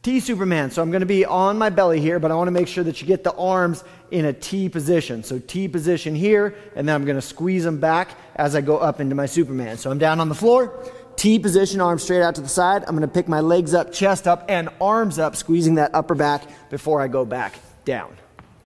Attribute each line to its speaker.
Speaker 1: T Superman. So I'm going to be on my belly here, but I want to make sure that you get the arms in a T position. So T position here, and then I'm going to squeeze them back as I go up into my Superman. So I'm down on the floor, T position, arms straight out to the side. I'm going to pick my legs up, chest up, and arms up, squeezing that upper back before I go back down.